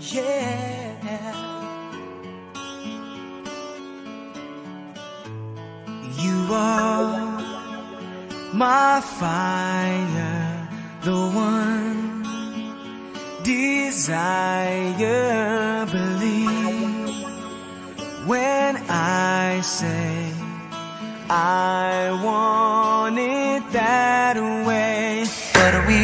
yeah. You are my fire, the one desire. Believe when I say I want it that way. But we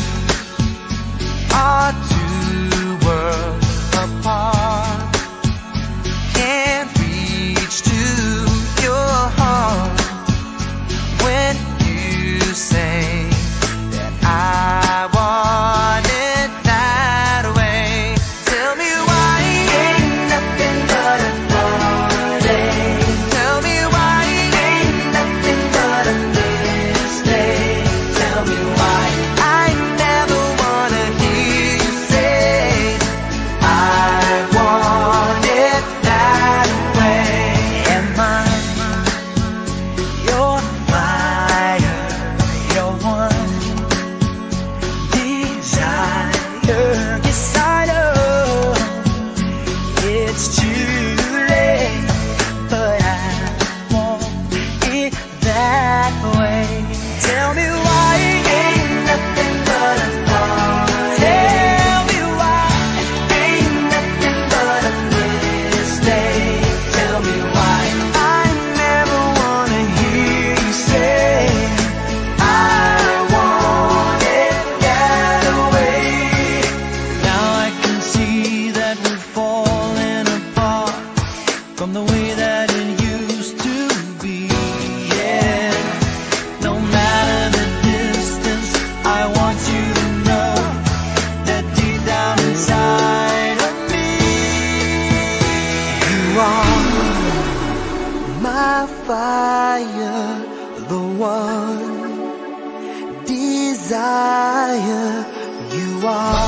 are two worlds apart, can't reach to your heart when you say that I want it that way. Tell me why ain't nothing but a heartache. Tell me why ain't nothing but a mistake. Tell me why I never wanna hear you say I want it that way. Am I your fire, your one desire? Yes, I know it's too late, but I want it that way. Tell me why ain't nothing but a heartache. Tell me why ain't nothing but a mistake. Tell me why I never wanna hear you say I want it that way. Now I can see that we're falling apart from the way that it used to be, yeah. No matter the distance, I want you to know that deep down inside of me, you are my fire, the one desire. You are